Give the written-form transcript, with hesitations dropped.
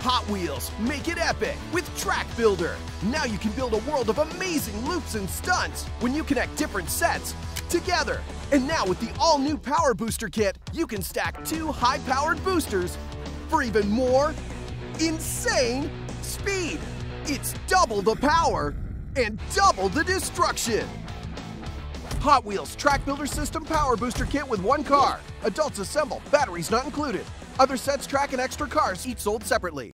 Hot Wheels, make it epic with Track Builder. Now you can build a world of amazing loops and stunts when you connect different sets together. And now with the all-new Power Booster Kit, you can stack 2 high-powered boosters for even more insane speed. It's double the power and double the destruction. Hot Wheels Track Builder System Power Booster Kit with 1 car. Adults assemble, batteries not included. Other sets, track, and extra cars, each sold separately.